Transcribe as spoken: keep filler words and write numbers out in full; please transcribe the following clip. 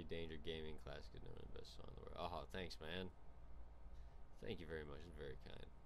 Very Danger Gaming, classic, known and best song in the world. Oh, thanks, man. Thank you very much. It's very kind.